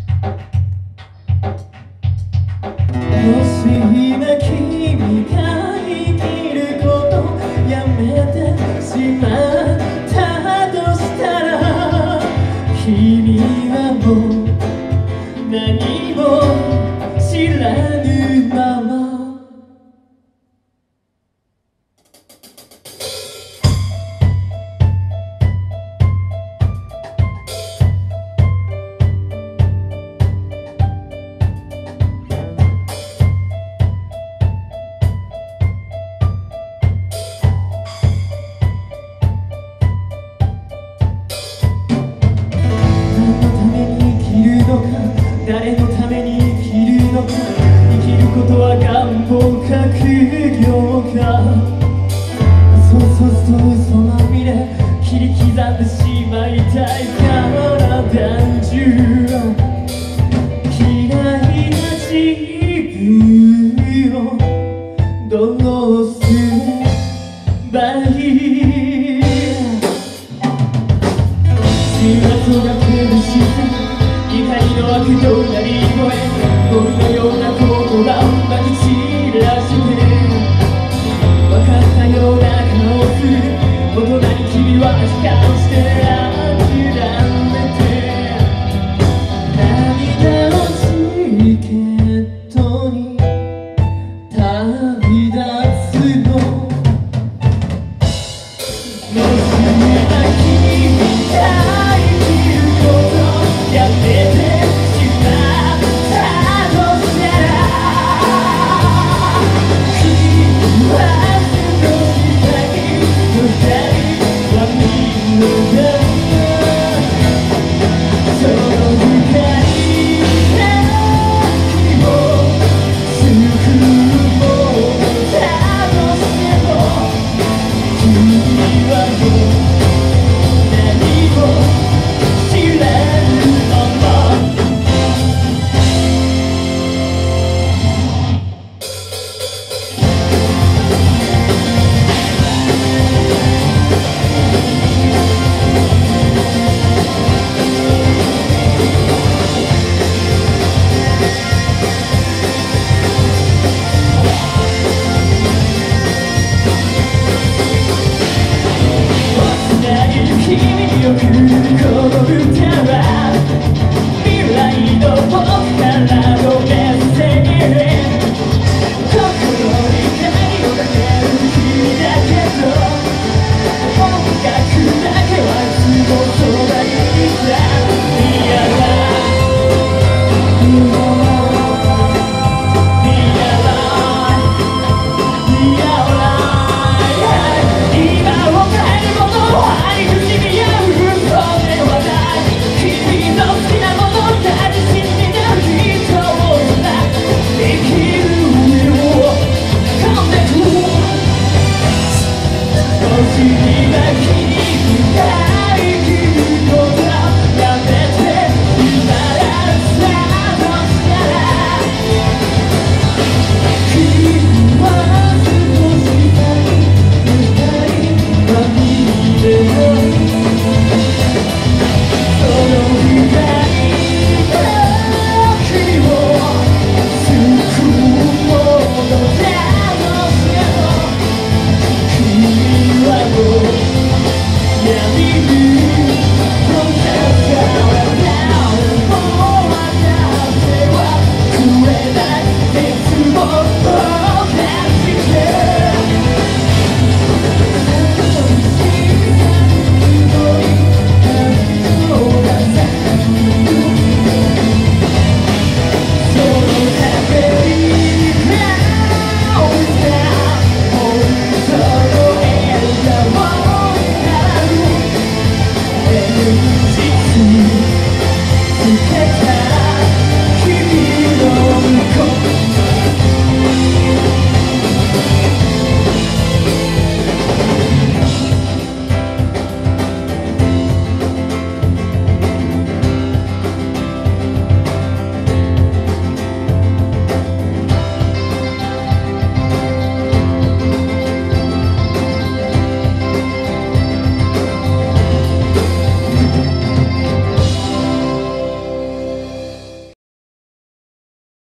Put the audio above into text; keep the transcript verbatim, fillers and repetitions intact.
もし今君が生きることやめてしまったとしたら、君はもう何も知らぬまま。誰のために生きるのか、生きることは願望か苦行か、そうそうそう嘘まみれ切り刻んでしまいたい体中、嫌いな自分をどうすればいい、重圧を掛ける視線、怒りの湧く怒鳴り声、ゴミのような言葉を撒き散らして、分かったような顔する、大人に君は悲観して